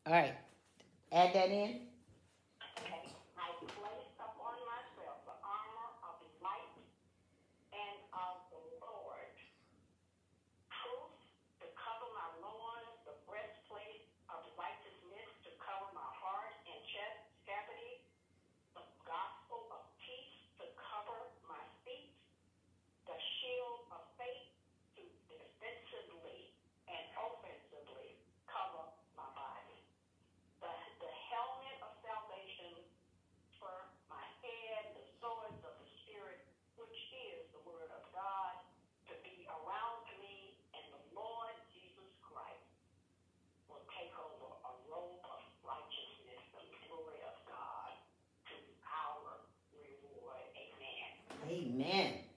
All right. Add that in. Okay. I place upon myself the armor of light and of the Lord. Truth to cover my loins, the breastplate of righteousness to cover my heart and chest cavity, the gospel of peace to cover my feet, the shield of faith to defensively and offensively cover my body, the helmet of salvation for my head, the swords of the Spirit, which is the word of God, to be around me, and the Lord Jesus Christ will take over a robe of righteousness, the glory of God, to our reward. Amen. Amen.